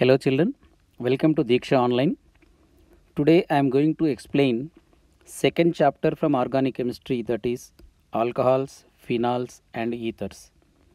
Hello children, welcome to Deeksha Online. Today I am going to explain second chapter from organic chemistry, that is alcohols, phenols and ethers.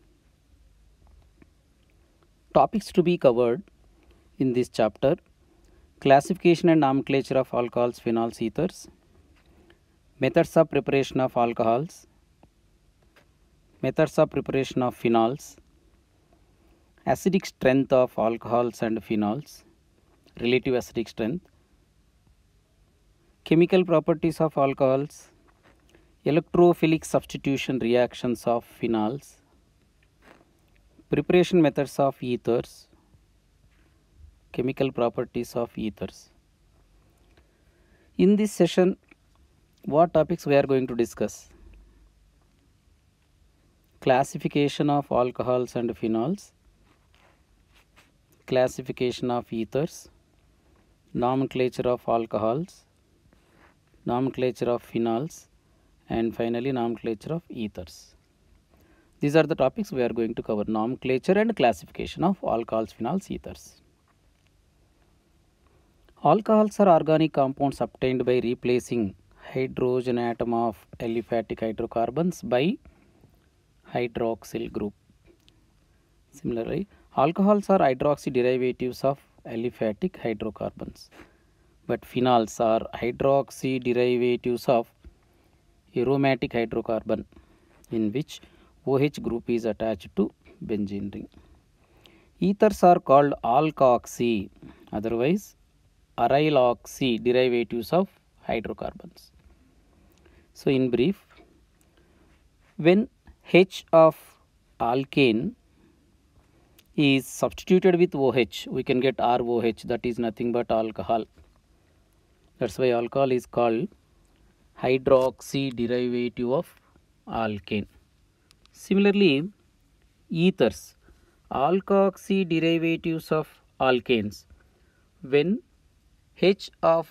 Topics to be covered in this chapter: classification and nomenclature of alcohols, phenols, ethers, methods of preparation of alcohols, methods of preparation of phenols, acidic strength of alcohols and phenols, relative acidic strength, chemical properties of alcohols, electrophilic substitution reactions of phenols, preparation methods of ethers, chemical properties of ethers. In this session, what topics we are going to discuss? Classification of alcohols and phenols, classification of ethers, nomenclature of alcohols, nomenclature of phenols, and finally nomenclature of ethers. These are the topics we are going to cover: nomenclature and classification of alcohols, phenols, ethers. Alcohols are organic compounds obtained by replacing hydrogen atom of aliphatic hydrocarbons by hydroxyl group. Similarly, alcohols are hydroxy derivatives of aliphatic hydrocarbons, but phenols are hydroxy derivatives of aromatic hydrocarbon in which OH group is attached to benzene ring. Ethers are called alkoxy, otherwise aryloxy derivatives of hydrocarbons. So in brief, when H of alkane is substituted with OH, we can get ROH, that is nothing but alcohol. That's why alcohol is called hydroxy derivative of alkane. Similarly, ethers, alkoxy derivatives of alkanes. When H of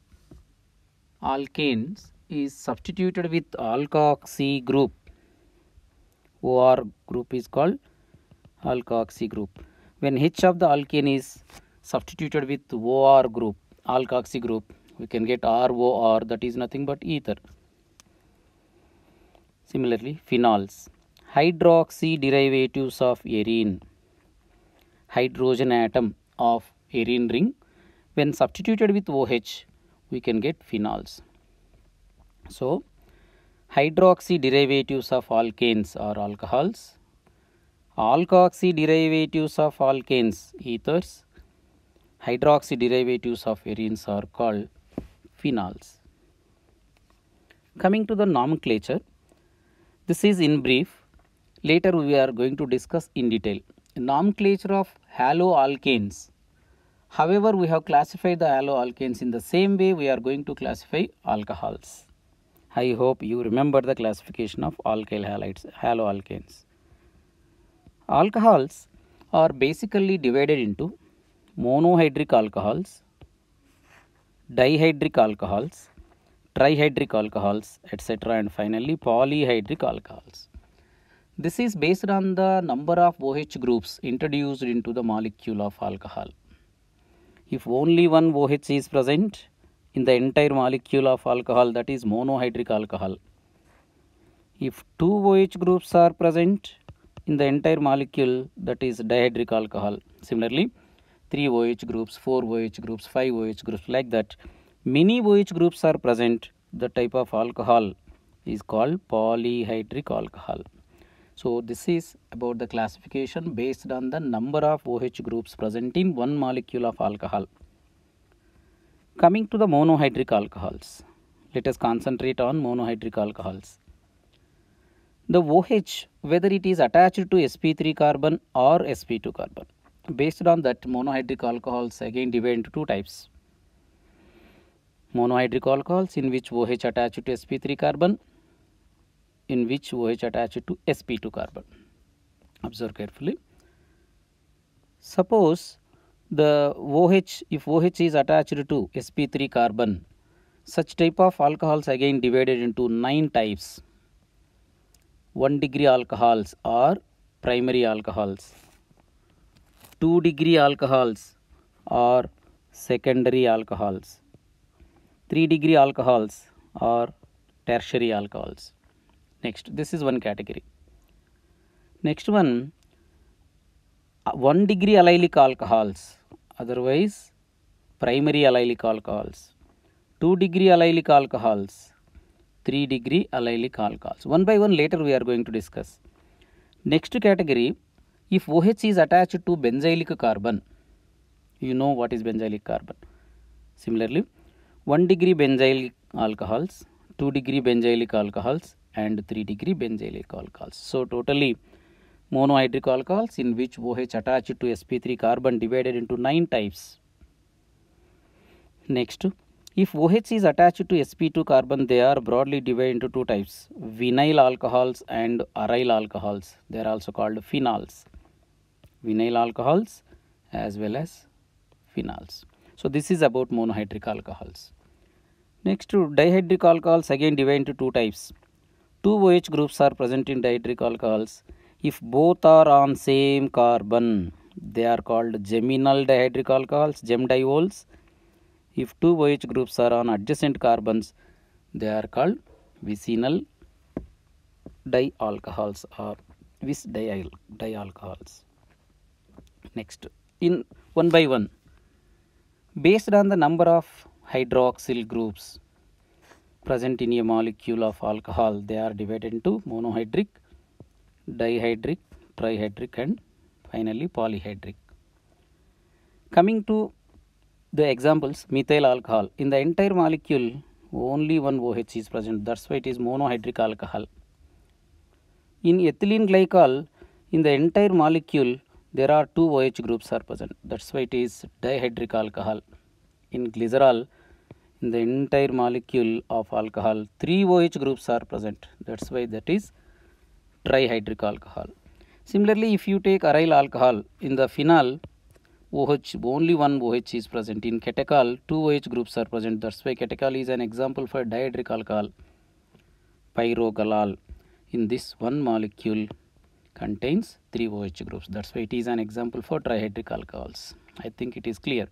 alkanes is substituted with alkoxy group, OR group is called alkoxy group. When H of the alkane is substituted with OR group, alkoxy group, we can get ROR, that is nothing but ether. Similarly, phenols, hydroxy derivatives of arene, hydrogen atom of arene ring. When substituted with OH, we can get phenols. So, hydroxy derivatives of alkanes are alcohols, alkoxy derivatives of alkanes ethers, hydroxy derivatives of arenes are called phenols. Coming to the nomenclature, this is in brief. Later we are going to discuss in detail. Nomenclature of haloalkanes. However, we have classified the haloalkanes in the same way we are going to classify alcohols. I hope you remember the classification of alkyl halides, haloalkanes. Alcohols are basically divided into monohydric alcohols, dihydric alcohols, trihydric alcohols, etc. and finally polyhydric alcohols. This is based on the number of OH groups introduced into the molecule of alcohol. If only one OH is present in the entire molecule of alcohol, that is monohydric alcohol. If two OH groups are present in the entire molecule, that is dihydric alcohol. Similarly, 3 OH groups, 4 OH groups, 5 OH groups, like that. Many OH groups are present. The type of alcohol is called polyhydric alcohol. So this is about the classification based on the number of OH groups present in one molecule of alcohol. Coming to the monohydric alcohols, let us concentrate on monohydric alcohols. The OH, whether it is attached to sp3 carbon or sp2 carbon. Based on that, monohydric alcohols again divide into two types. Monohydric alcohols in which OH attached to sp3 carbon, in which OH attached to sp2 carbon. Observe carefully. Suppose the OH, if OH is attached to sp3 carbon, such type of alcohols again divided into 9 types. 1 degree alcohols are primary alcohols. 2 degree alcohols are secondary alcohols. 3-degree alcohols are tertiary alcohols. Next, this is one category. Next one, 1-degree allylic alcohols, otherwise primary allylic alcohols. 2-degree allylic alcohols, 3-degree allylic alcohols. One by one later we are going to discuss. Next category, if OH is attached to benzylic carbon, you know what is benzylic carbon. Similarly, 1-degree benzylic alcohols, 2-degree benzylic alcohols and 3-degree benzylic alcohols. So totally monohydric alcohols in which OH attached to sp3 carbon divided into 9 types. Next, if OH is attached to sp2 carbon, they are broadly divided into 2 types, vinyl alcohols and aryl alcohols. They are also called phenols. Vinyl alcohols as well as phenols. So this is about monohydric alcohols. Next, dihydric alcohols again divided into 2 types. 2 OH groups are present in dihydric alcohols. If both are on same carbon, they are called geminal dihydric alcohols, gemdiols. If 2 OH groups are on adjacent carbons, they are called vicinal dialcohols or vis dialcohols. Next, in one by one, based on the number of hydroxyl groups present in a molecule of alcohol, they are divided into monohydric, dihydric, trihydric and finally polyhydric. Coming to the examples, methyl alcohol. In the entire molecule, only one OH is present. That's why it is monohydric alcohol. In ethylene glycol, in the entire molecule, there are 2 OH groups are present. That's why it is dihydric alcohol. In glycerol, in the entire molecule of alcohol, 3 OH groups are present. That's why that is trihydric alcohol. Similarly, if you take aryl alcohol, in the phenol, OH, only one OH is present. In catechol, 2 OH groups are present. That's why catechol is an example for dihydric alcohol. Pyrogalal, in this one molecule contains 3 OH groups. That's why it is an example for trihydric alcohols. I think it is clear.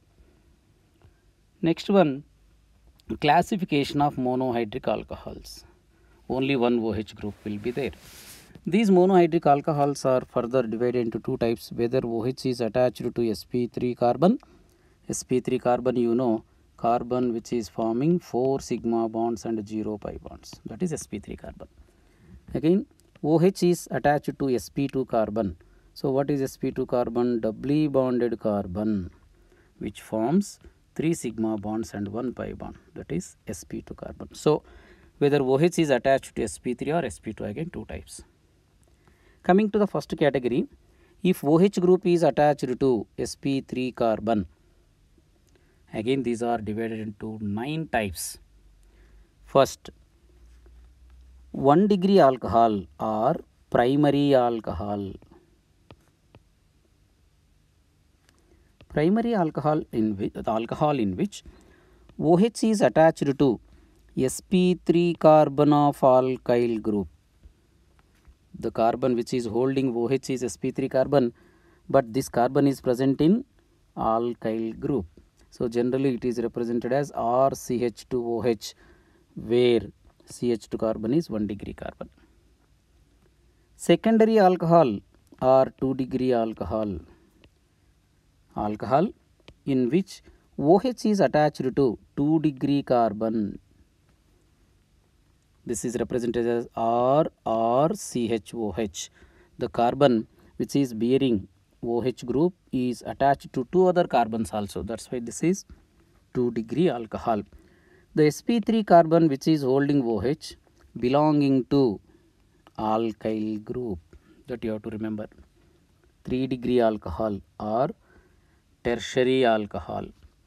Next one, classification of monohydric alcohols. Only one OH group will be there. These monohydric alcohols are further divided into 2 types, whether OH is attached to sp3 carbon. sp3 carbon, you know, carbon which is forming 4 sigma bonds and 0 pi bonds. That is sp3 carbon. Again, OH is attached to sp2 carbon. So what is sp2 carbon? Doubly bonded carbon which forms 3 sigma bonds and 1 pi bond. That is sp2 carbon. So whether OH is attached to sp3 or sp2, again 2 types. Coming to the first category, if OH group is attached to sp3 carbon, again these are divided into 9 types. First, 1-degree alcohol or primary alcohol. Primary alcohol in which OH is attached to sp3 carbon of alkyl group. The carbon which is holding OH is sp3 carbon, but this carbon is present in alkyl group. So generally it is represented as RCH2OH, where CH2 carbon is 1-degree carbon. Secondary alcohol or 2-degree alcohol. Alcohol in which OH is attached to 2-degree carbon. This is represented as R or CHOH. The carbon which is bearing OH group is attached to 2 other carbons also. That's why this is 2-degree alcohol. The sp3 carbon which is holding OH belonging to alkyl group. That you have to remember. 3-degree alcohol or tertiary alcohol.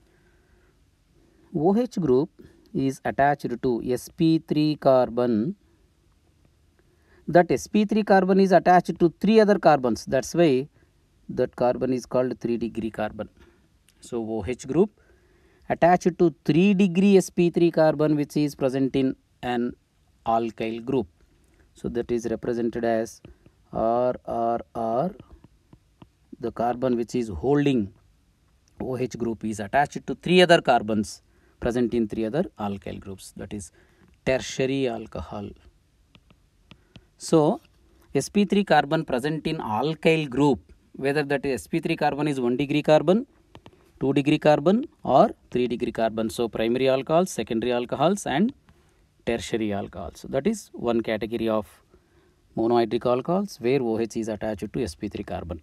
OH group is attached to sp3 carbon. That sp3 carbon is attached to 3 other carbons. That's why that carbon is called 3-degree carbon. So OH group attached to 3-degree sp3 carbon which is present in an alkyl group. So that is represented as RRR. The carbon which is holding OH group is attached to 3 other carbons present in 3 other alkyl groups, that is tertiary alcohol. So sp3 carbon present in alkyl group, whether that is sp3 carbon is 1 degree carbon, 2 degree carbon or 3 degree carbon. So primary alcohols, secondary alcohols and tertiary alcohols. That is one category of monohydric alcohols where OH is attached to sp3 carbon.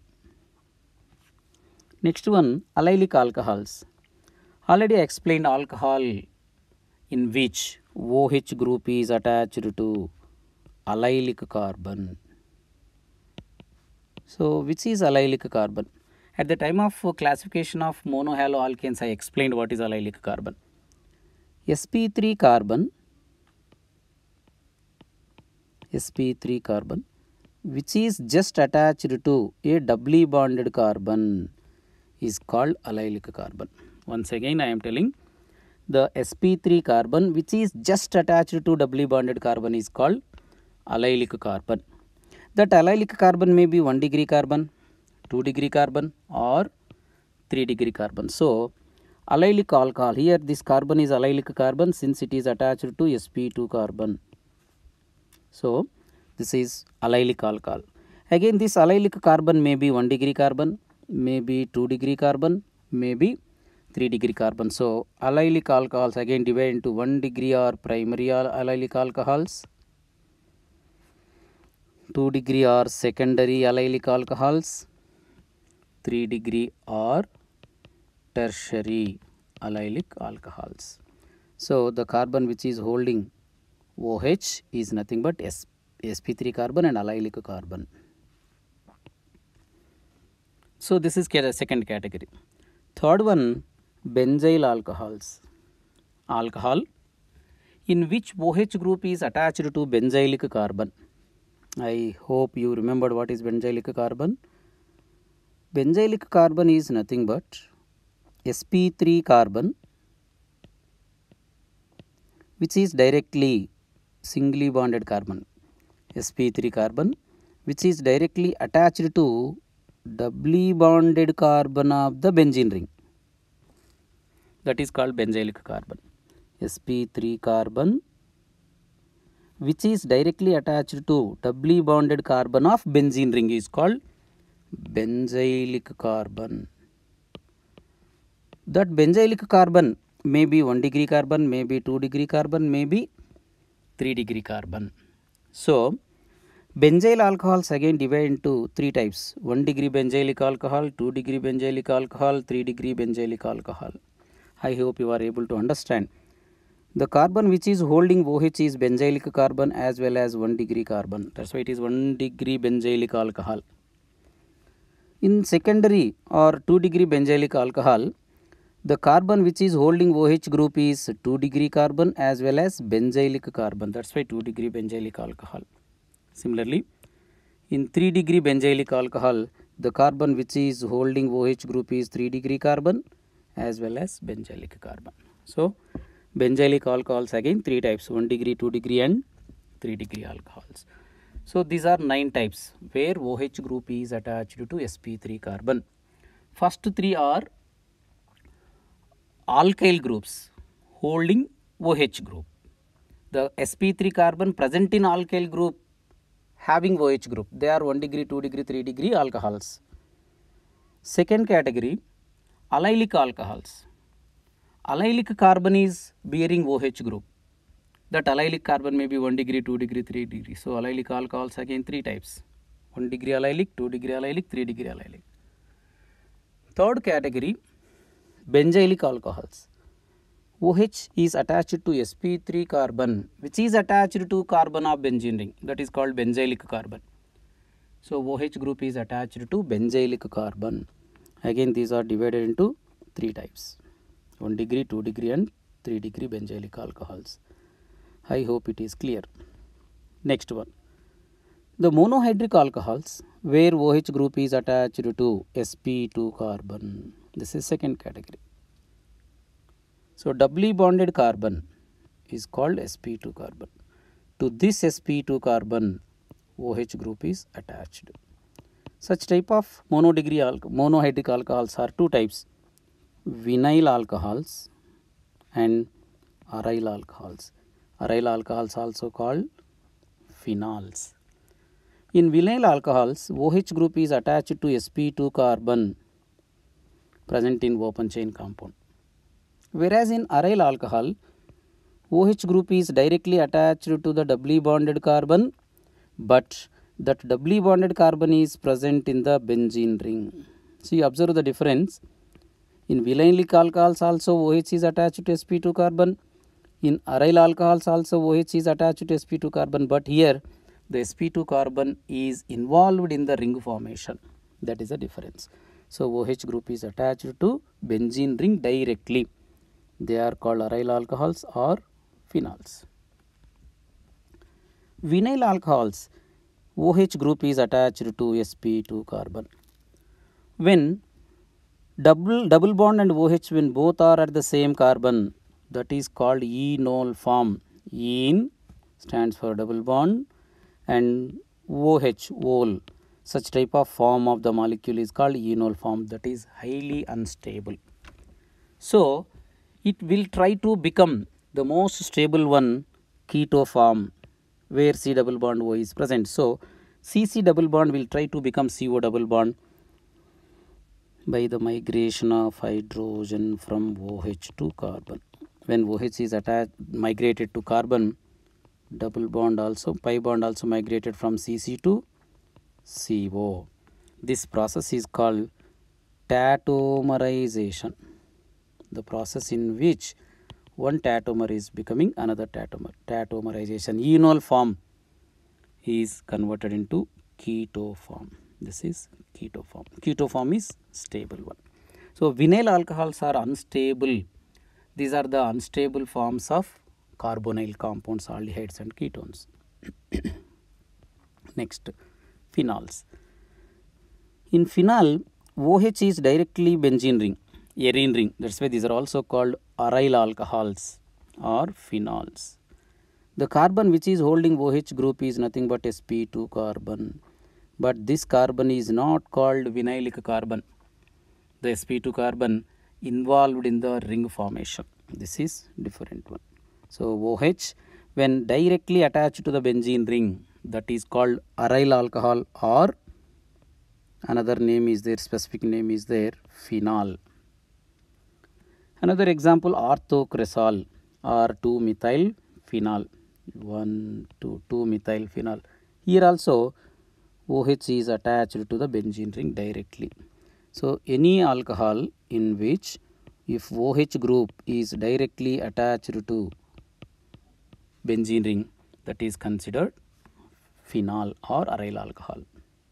Next one, allylic alcohols. Already I explained alcohol in which OH group is attached to allylic carbon. So which is allylic carbon? At the time of classification of monohaloalkanes, I explained what is allylic carbon. sp3 carbon which is just attached to a doubly bonded carbon is called allylic carbon. Once again I am telling, the sp3 carbon which is just attached to doubly bonded carbon is called allylic carbon. That allylic carbon may be 1 degree carbon, 2 degree carbon or 3 degree carbon. So allylic alcohol, here this carbon is allylic carbon since it is attached to sp2 carbon. So this is allylic alcohol. Again this allylic carbon may be 1 degree carbon, may be 2 degree carbon, may be 3 degree carbon. So allylic alcohols again divide into 1 degree or primary allylic alcohols, 2 degree or secondary allylic alcohols, 3 degree or tertiary allylic alcohols. So the carbon which is holding OH is nothing but sp3 carbon and allylic carbon. So this is second category. Third one, benzyl alcohols. Alcohol in which OH group is attached to benzylic carbon. I hope you remembered what is benzylic carbon. Benzylic carbon is nothing but sp3 carbon which is directly singly bonded carbon, sp3 carbon which is directly attached to doubly bonded carbon of the benzene ring, that is called benzylic carbon. sp3 carbon which is directly attached to doubly bonded carbon of benzene ring is called benzylic carbon. That benzylic carbon may be 1 degree carbon, may be 2 degree carbon, may be 3 degree carbon. So benzyl alcohols again divide into 3 types: 1 degree benzylic alcohol, 2 degree benzylic alcohol, 3 degree benzylic alcohol. I hope you are able to understand. The carbon which is holding OH is benzylic carbon as well as 1 degree carbon. That's why it is 1 degree benzylic alcohol. In secondary or 2 degree benzylic alcohol, the carbon which is holding OH group is 2 degree carbon as well as benzylic carbon. That's why 2 degree benzylic alcohol. Similarly, in 3 degree benzylic alcohol, the carbon which is holding OH group is 3 degree carbon as well as benzylic carbon. So benzylic alcohols again 3 types: 1 degree, 2 degree and 3 degree alcohols. So these are 9 types where OH group is attached to sp3 carbon. First 3 are alkyl groups holding OH group. The sp3 carbon present in alkyl group having OH group, they are 1 degree, 2 degree, 3 degree alcohols. Second category, allylic alcohols. Allylic carbon is bearing OH group. That allylic carbon may be 1 degree, 2 degree, 3 degree. So allylic alcohols again 3 types: 1 degree allylic, 2 degree allylic, 3 degree allylic. Third category, benzylic alcohols. OH is attached to sp3 carbon which is attached to carbon of benzene ring, that is called benzylic carbon. So OH group is attached to benzylic carbon. Again these are divided into 3 types: 1 degree, 2 degree and 3 degree benzylic alcohols. I hope it is clear. Next one, the monohydric alcohols where OH group is attached to sp2 carbon. This is second category. So doubly bonded carbon is called sp2 carbon. To this sp2 carbon OH group is attached. Such type of monohydric alcohols are 2 types: vinyl alcohols and aryl alcohols. Aryl alcohols also called phenols. In vinyl alcohols, OH group is attached to sp2 carbon present in open chain compound. Whereas in aryl alcohol, OH group is directly attached to the doubly bonded carbon, but that doubly bonded carbon is present in the benzene ring. So you observe the difference. In vinylic alcohols also OH is attached to sp2 carbon. In aryl alcohols also OH is attached to sp2 carbon, but here the sp2 carbon is involved in the ring formation. That is the difference. So OH group is attached to benzene ring directly. They are called aryl alcohols or phenols. Vinyl alcohols, OH group is attached to sp2 carbon. When double bond and OH, when both are at the same carbon, that is called enol form. En stands for double bond and OH, ol. Such type of form of the molecule is called enol form, that is highly unstable. So it will try to become the most stable one, keto form, where C double bond O is present. So CC double bond will try to become CO double bond by the migration of hydrogen from OH to carbon. When OH is migrated to carbon, double bond also, pi bond also migrated from CC to CO. This process is called tautomerization. The process in which one tautomer is becoming another tautomer. Tautomerization. Enol form is converted into keto form. This is keto form. Keto form is stable one. So vinyl alcohols are unstable. These are the unstable forms of carbonyl compounds, aldehydes and ketones. Next, phenols. In phenol, OH is directly benzene ring, arene ring. That's why these are also called aryl alcohols or phenols. The carbon which is holding OH group is nothing but sp2 carbon. But this carbon is not called vinylic carbon. The sp2 carbon involved in the ring formation. This is different one. So OH, when directly attached to the benzene ring, that is called aryl alcohol, or another name is there, specific name is there, phenol. Another example, orthocresol or 2-methyl phenol. 2-methyl phenol. Here also OH is attached to the benzene ring directly. So any alcohol in which if OH group is directly attached to benzene ring, that is considered phenol or aryl alcohol.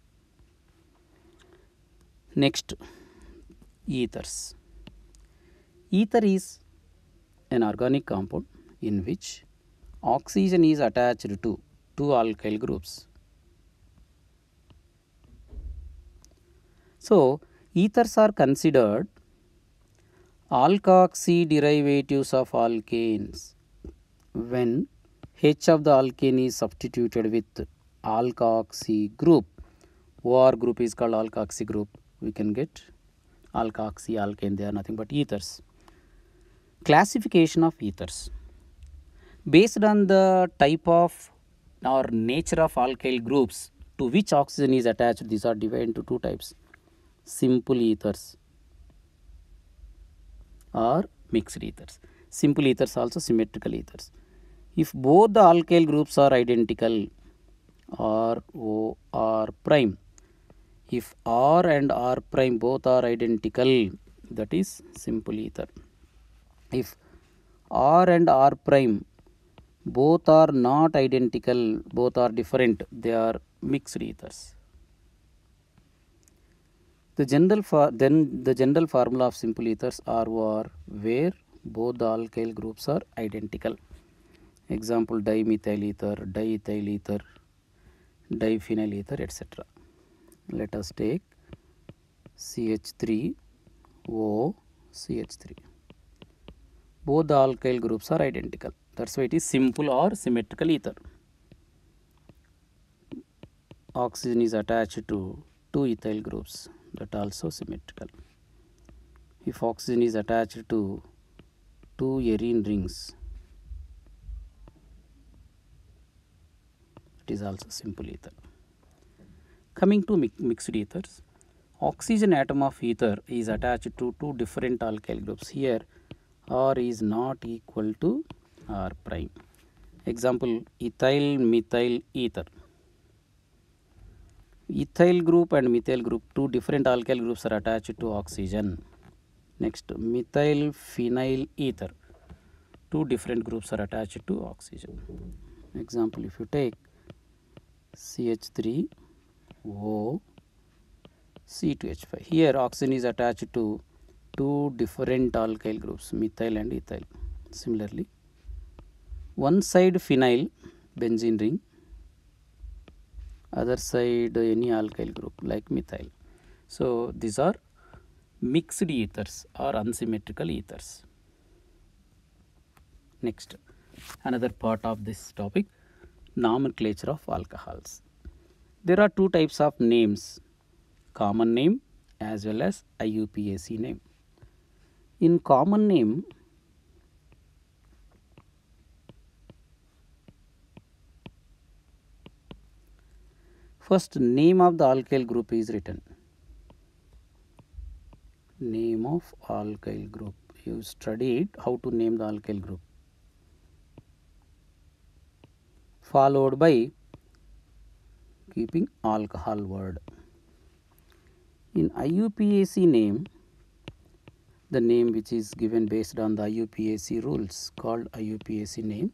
Next, ethers. Ether is an organic compound in which oxygen is attached to two alkyl groups. So ethers are considered alkoxy derivatives of alkanes. When H of the alkane is substituted with alkoxy group, OR group is called alkoxy group. We can get alkoxy alkane. They are nothing but ethers. Classification of ethers. Based on the type of or nature of alkyl groups to which oxygen is attached, these are divided into two types: simple ethers or mixed ethers. Simple ethers also symmetrical ethers. If both the alkyl groups are identical, R, O, R prime, if R and R prime both are identical, that is simple ether. If R and R prime both are not identical, both are different, they are mixed ethers. The general formula of simple ethers are where both the alkyl groups are identical. Example, dimethyl ether, diethyl ether, diphenyl ether, etc. Let us take CH3O, CH3. Both the alkyl groups are identical. That's why it is simple or symmetrical ether. Oxygen is attached to two ethyl groups, that also symmetrical. if oxygen is attached to two arene rings, it is also simple ether. Coming to mixed ethers, oxygen atom of ether is attached to two different alkyl groups. Here R is not equal to R prime. Example, ethyl methyl ether. Ethyl group and methyl group, two different alkyl groups are attached to oxygen. Next, methyl phenyl ether, two different groups are attached to oxygen. Example, if you take CH3O C2H5, here oxygen is attached to two different alkyl groups, methyl and ethyl. Similarly, one side phenyl benzene ring, other side any alkyl group like methyl. So these are mixed ethers or unsymmetrical ethers. Next, another part of this topic, nomenclature of alcohols. There are two types of names, common name as well as IUPAC name. In common name, first name of the alkyl group is written. Name of alkyl group. You studied how to name the alkyl group. Followed by keeping alcohol word. In IUPAC name, the name which is given based on the IUPAC rules called IUPAC name.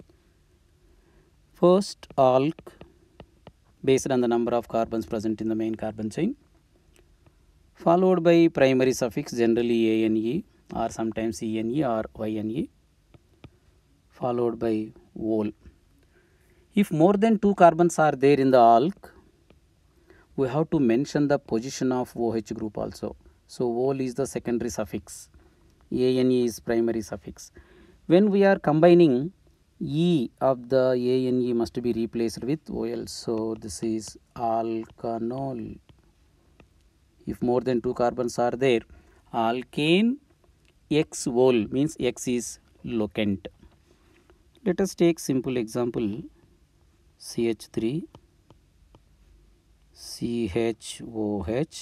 First alk based on the number of carbons present in the main carbon chain, followed by primary suffix, generally ANE or sometimes ENE or YNE, followed by ol. If more than two carbons are there in the alk, we have to mention the position of OH group also. So ol is the secondary suffix, ANE is primary suffix. When we are combining, E of the ANE must be replaced with OL. So this is alkanol. If more than two carbons are there, alkane X-ol means X is locant. Let us take simple example, CH3 CHOH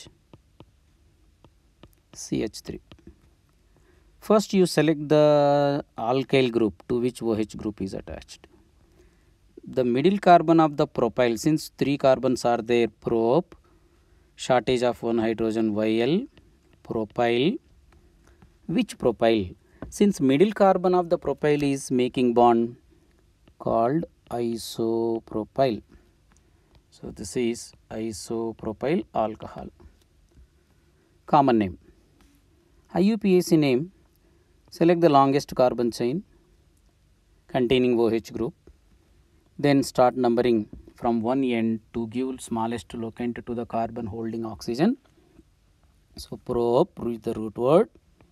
CH3. First you select the alkyl group to which OH group is attached. The middle carbon of the propyl, since three carbons are there, prop, shortage of one hydrogen, YL, propyl. Which propyl? Since middle carbon of the propyl is making bond called isopropyl. So this is isopropyl alcohol. Common name. IUPAC name, select the longest carbon chain containing OH group, then start numbering from one end to give smallest locant to the carbon holding oxygen. So prop with the root word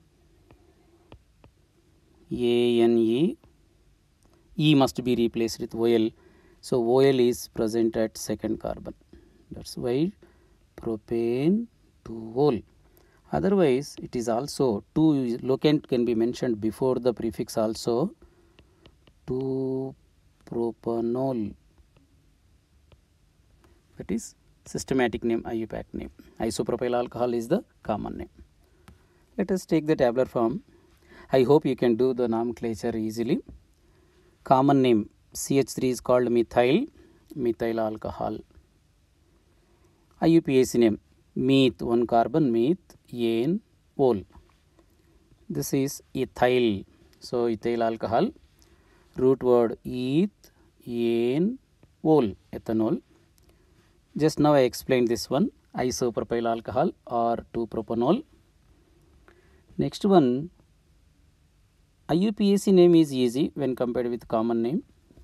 ANE, E must be replaced with OL. So OL is present at second carbon. That's why propane 2-ol. Otherwise, it is also 2 locant can be mentioned before the prefix also, 2-propanol. That is systematic name, IUPAC name. Isopropyl alcohol is the common name. Let us take the tabular form. I hope you can do the nomenclature easily. Common name, CH3 is called methyl alcohol. IUPAC name, meth, one carbon, meth, ane, ol. This is ethyl. So ethyl alcohol, root word eth, ane, ol, ethanol. Just now I explained this one, isopropyl alcohol or 2-propanol. Next one, IUPAC name is easy when compared with common name.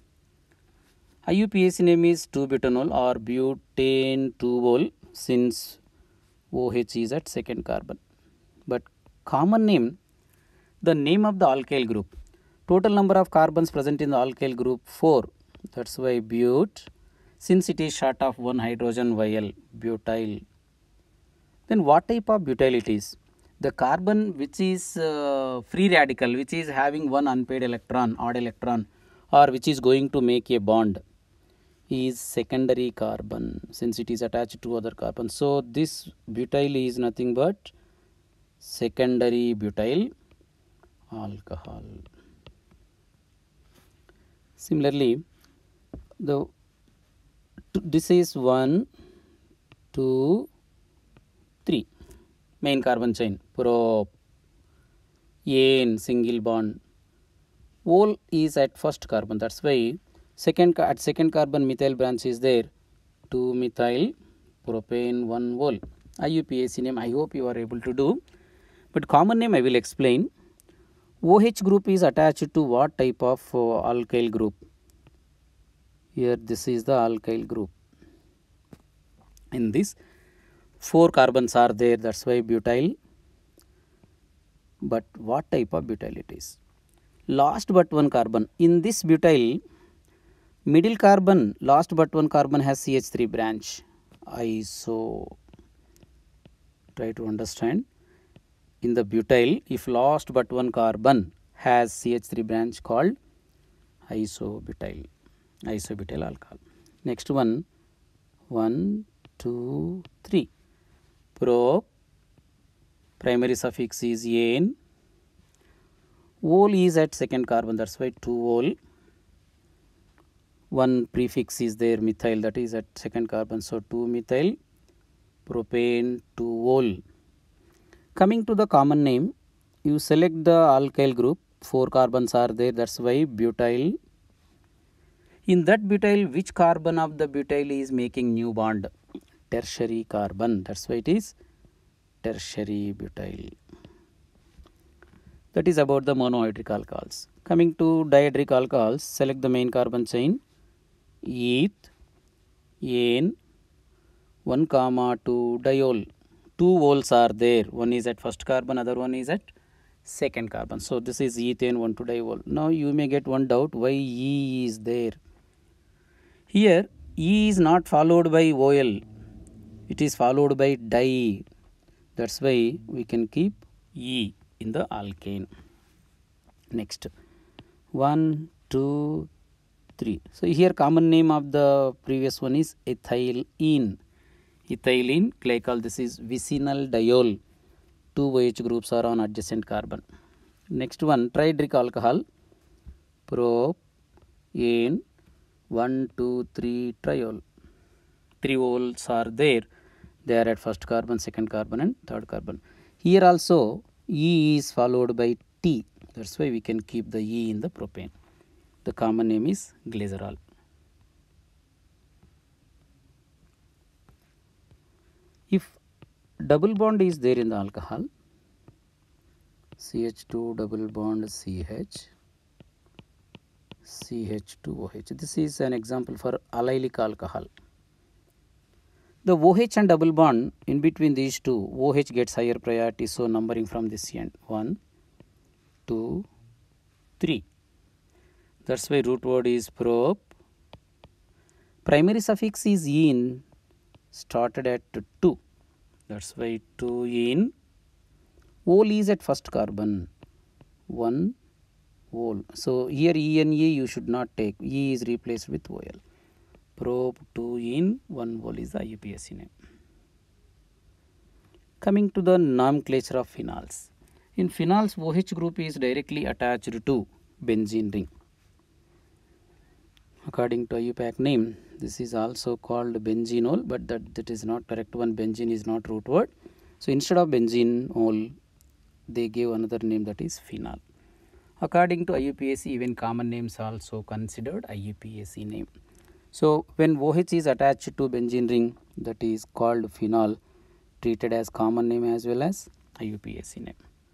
IUPAC name is 2-butanol or butane 2-ol, since OH is at second carbon. But common name, the name of the alkyl group. Total number of carbons present in the alkyl group 4. That's why but. Since it is short of one hydrogen, YL, butyl. Then what type of butyl it is? the carbon which is free radical, which is having one unpaired electron, odd electron, or which is going to make a bond, is secondary carbon, since it is attached to other carbon. So this butyl is nothing but secondary butyl alcohol. Similarly, this is 1, 2, 3 main carbon chain, prop, ane, single bond. Ol is at first carbon, that's why at second carbon methyl branch is there, 2 methyl propane 1 ol. IUPAC name I hope you are able to do, but common name I will explain. OH group is attached to what type of alkyl group? Here this is the alkyl group. In this 4 carbons are there, that's why butyl. But what type of butyl it is? Last but one carbon. In this butyl, middle carbon, last but one carbon has CH3 branch. Iso. Try to understand. In the butyl, if last but one carbon has CH3 branch called isobutyl alcohol. Next one, 1, 2, 3. Prop, primary suffix is ane. Ol is at second carbon, that's why 2 ol. One prefix is there, methyl, that is at second carbon, so 2 methyl propane 2 ol. Coming to the common name, you select the alkyl group, 4 carbons are there, that's why butyl. In that butyl, which carbon of the butyl is making new bond? Tertiary carbon, that's why it is tertiary butyl. That is about the monohydric alcohols. Coming to dihydric alcohols, select the main carbon chain, eth, ane, 1, 2 diol. 2 ols are there, one is at first carbon, other one is at second carbon. So this is ethane 1, 2 diol. Now you may get one doubt, why E is there? Here E is not followed by OL, it is followed by di. That's why we can keep E in the alkane. Next, 1, 2, 3. So here common name of the previous one is ethylene. Ethylene glycol, this is vicinal diol. 2 OH groups are on adjacent carbon. Next one, trihydric alcohol, prop, ane, 1, 2, 3 triol. 3 ols are there, they are at first carbon, second carbon and third carbon. Here also E is followed by T, that's why we can keep the E in the propane. The common name is glycerol. If double bond is there in the alcohol, CH2 double bond CH, CH2OH. This is an example for allylic alcohol. The OH and double bond in between these two, OH gets higher priority, so numbering from this end, 1, 2, 3. That's why root word is prop. Primary suffix is ene, started at 2. That's why 2 ene. Ol is at first carbon, 1 ol. So here E and E you should not take, E is replaced with OL. Prop 2 ene, 1 ol is the IUPAC name. Coming to the nomenclature of phenols. In phenols, OH group is directly attached to benzene ring. According to IUPAC name, this is also called benzenol, but that is not correct one. Benzene is not root word. So instead of benzenol, they gave another name, that is phenol. According to IUPAC, even common names also considered IUPAC name. So when OH is attached to benzene ring, that is called phenol, treated as common name as well as IUPAC name.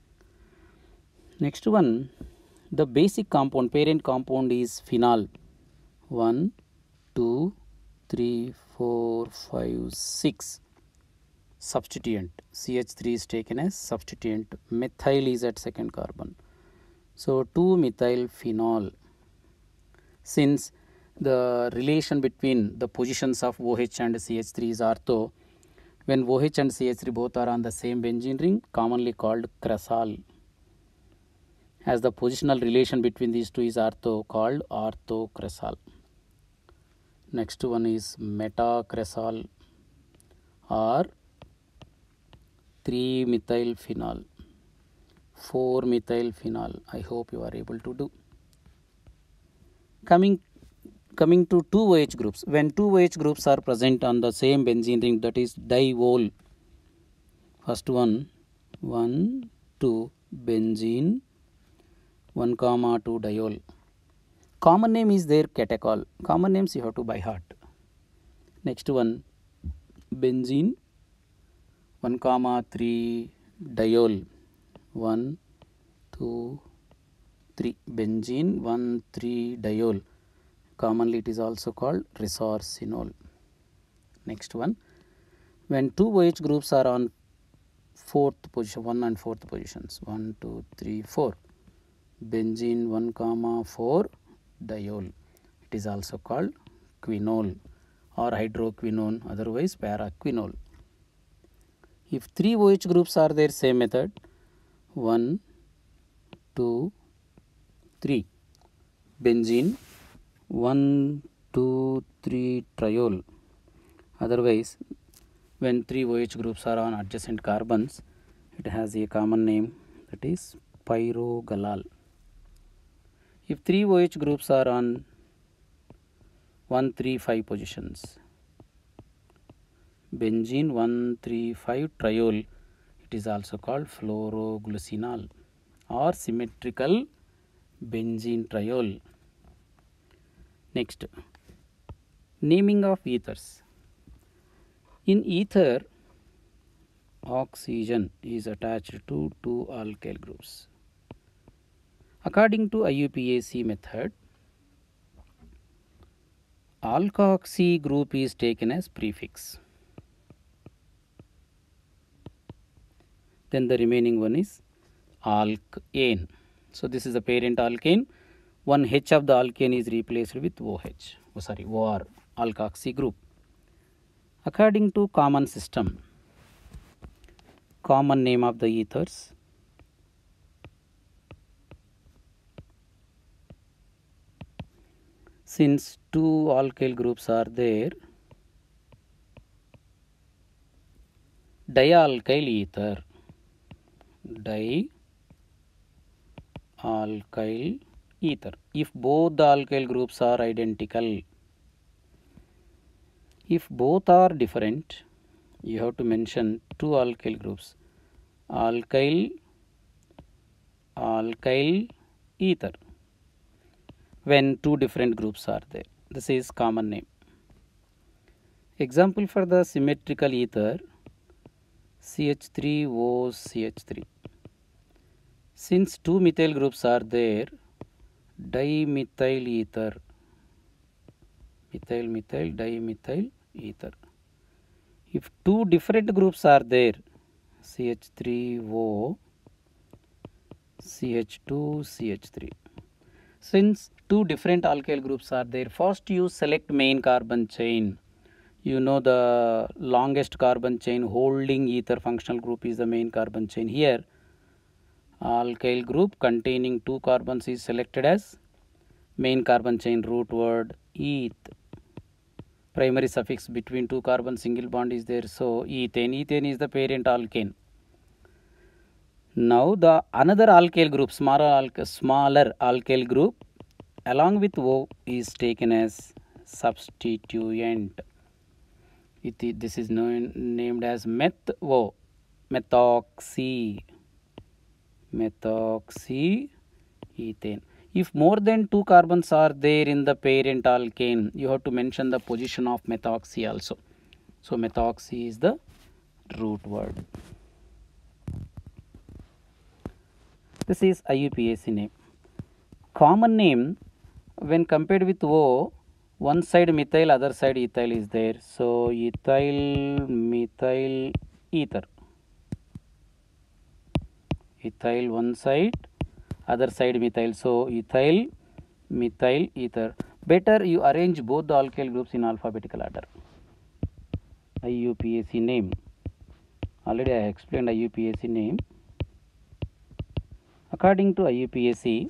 Next one, the basic compound, parent compound is phenol. 1, 2, 3, 4, 5, 6. Substituent, CH3 is taken as substituent, methyl is at second carbon. So 2-methyl phenol. Since the relation between the positions of OH and CH3 is ortho, When OH and CH3 both are on the same benzene ring, commonly called cresol. As the positional relation between these two is ortho, called orthocresol. Next one is metacresol or 3-methyl phenol, 4-methyl phenol. I hope you are able to do. Coming to two OH groups. When two OH groups are present on the same benzene ring, that is diol. First one, 1, 2, benzene, 1, 2 diol. Common name is there catechol. Common names you have to by heart. Next one, benzene, 1, 3 diol. 1, 2, 3. Benzene, 1, 3 diol. Commonly it is also called resorcinol. Next one, when two OH groups are on fourth position, 1 and 4th positions, 1, 2, 3, 4. Benzene, 1, 4 diol. It is also called quinol or hydroquinone, otherwise paraquinol. If three OH groups are there, same method, 1, 2, 3. Benzene, 1, 2, 3 triol. Otherwise, when three OH groups are on adjacent carbons, it has a common name, that is pyrogalal. If three OH groups are on 1, 3, 5 positions, benzene, 1, 3, 5 triol, it is also called fluoroglycinol or symmetrical benzene triol. Next, naming of ethers. In ether, oxygen is attached to two alkyl groups. According to IUPAC method, alkoxy group is taken as prefix. Then the remaining one is alkane. So this is the parent alkane. One H of the alkane is replaced with OH. OR, alkoxy group. According to common system, common name of the ethers, since two alkyl groups are there, dialkyl ether, dialkyl ether. If both the alkyl groups are identical, if both are different, you have to mention two alkyl groups, alkyl ether, when two different groups are there. This is common name. Example for the symmetrical ether, CH3O CH3. Since two methyl groups are there, dimethyl ether, methyl dimethyl ether. If two different groups are there, CH3O CH2 CH3. Since two different alkyl groups are there, first you select main carbon chain. You know the longest carbon chain holding ether functional group is the main carbon chain. Here, alkyl group containing two carbons is selected as main carbon chain, root word eth. Primary suffix between two carbon single bond is there, so ethane. Ethane is the parent alkane. Now the another alkyl group, smaller alkyl group along with O is taken as substituent. This is named as metho, methoxy ethane. If more than two carbons are there in the parent alkane, you have to mention the position of methoxy also. So methoxy is the root word. This is IUPAC name. Common name, when compared with O, one side methyl, other side ethyl is there. So ethyl methyl ether. Ethyl one side, other side methyl. So ethyl methyl ether. Better you arrange both the alkyl groups in alphabetical order. IUPAC name. Already I explained IUPAC name. According to IUPAC,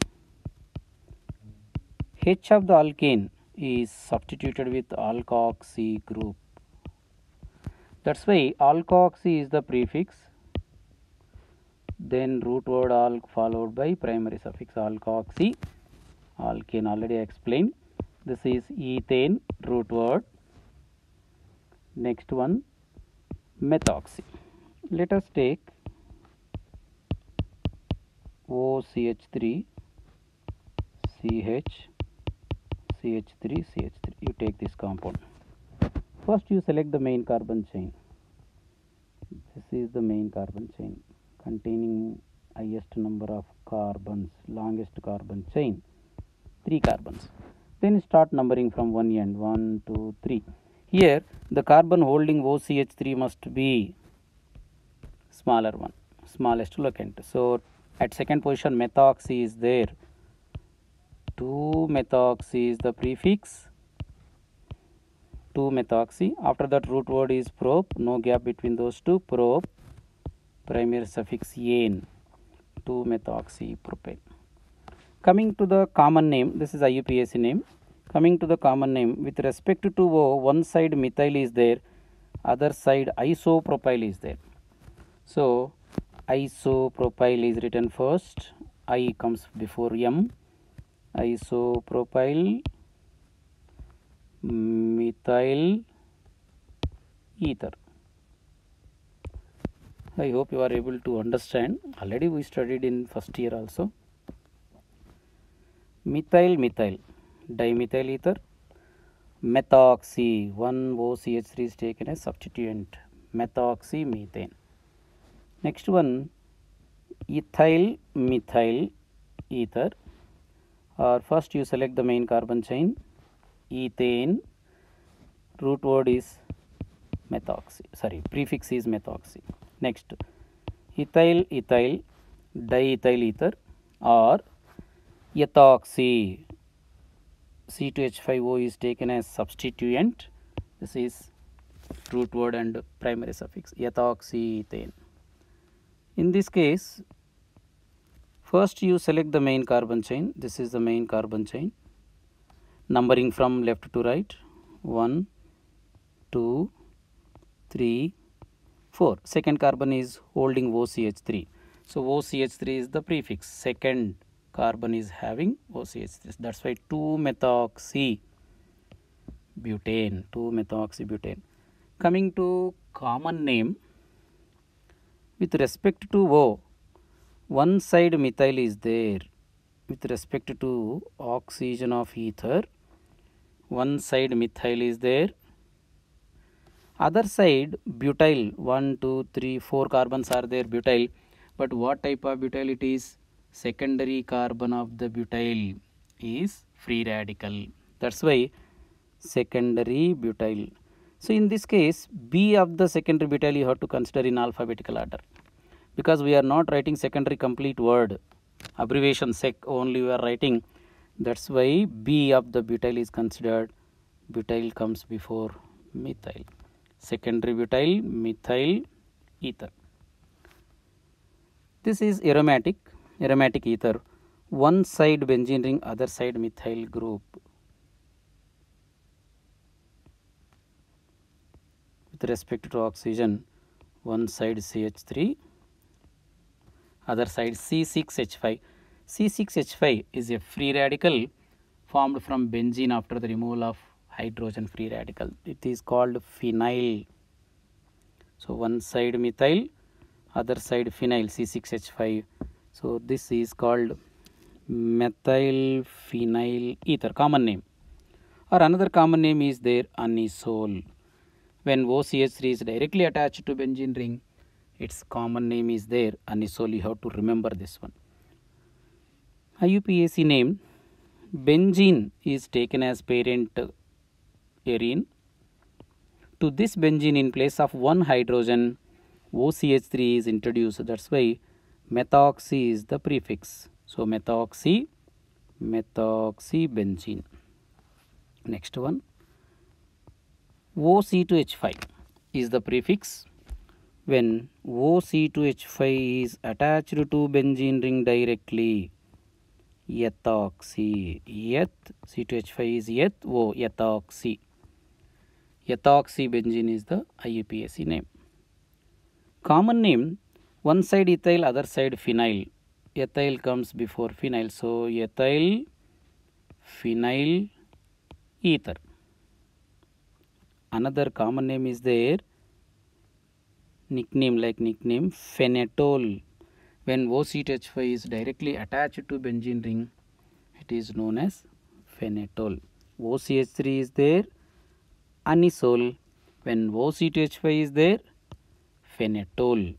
H of the alkane is substituted with alkoxy group. That's why alkoxy is the prefix, then root word alk followed by primary suffix alkoxy. Alkane already explained. This is ethane, root word. Next one, methoxy. Let us take OCH3 CH CH3 CH3. You take this compound. First you select the main carbon chain. This is the main carbon chain containing highest number of carbons, longest carbon chain, 3 carbons. Then start numbering from one end, 1, 2, 3. Here the carbon holding OCH3 must be smaller one, smallest locant. So at second position methoxy is there. 2-methoxy is the prefix. 2-methoxy. After that root word is prop, no gap between those two. Prop, primary suffix ane, 2-methoxy propane. Coming to the common name, this is IUPAC name. Coming to the common name, with respect to O, one side methyl is there, other side isopropyl is there. So isopropyl is written first, I comes before M. Isopropyl methyl ether. I hope you are able to understand. Already we studied in first year also. Methyl dimethyl ether. Methoxy, 1OCH3 is taken as substituent, methoxy methane. Next one, ethyl methyl ether. Or first you select the main carbon chain, ethane, root word is methoxy, prefix is methoxy. Next, ethyl diethyl ether or ethoxy, C2H5O is taken as substituent. This is root word and primary suffix, ethoxyethane. In this case, first you select the main carbon chain. This is the main carbon chain. Numbering from left to right, 1, 2, 3, 4. Second carbon is holding OCH3. So OCH3 is the prefix. Second carbon is having OCH3. That's why 2-methoxy butane. Coming to common name, with respect to O, one side methyl is there. With respect to oxygen of ether, one side methyl is there. Other side butyl, 1, 2, 3, 4 carbons are there, butyl. But what type of butyl it is? Secondary carbon of the butyl is free radical. That's why secondary butyl. So in this case, B of the secondary butyl you have to consider in alphabetical order, because we are not writing secondary complete word, abbreviation sec only we are writing. That's why B of the butyl is considered. Butyl comes before methyl. Secondary butyl, methyl ether. This is aromatic ether. One side benzene ring, other side methyl group. With respect to oxygen, one side CH3, other side C6H5. C6H5 is a free radical formed from benzene after the removal of hydrogen free radical. It is called phenyl. So one side methyl, other side phenyl, C6H5. So this is called methyl phenyl ether, common name. Or another common name is there, anisole. When OCH3 is directly attached to benzene ring, its common name is there, anisole. You have to remember this one. IUPAC name, benzene is taken as parent arene. To this benzene, in place of one hydrogen, OCH3 is introduced. That's why methoxy is the prefix. So methoxy benzene. Next one, OC2H5 is the prefix. when OC2H5 is attached to benzene ring directly. Ethoxy. Eth, C2H5 is eth, O, ethoxy. Ethoxy benzene is the IUPAC name. Common name, one side ethyl, other side phenyl. Ethyl comes before phenyl, so ethyl phenyl ether. Another common name is there, nickname phenetol. When OC2H5 is directly attached to benzene ring, it is known as phenetol. OCH3 is there, anisole. When OC2H5 is there, phenetol.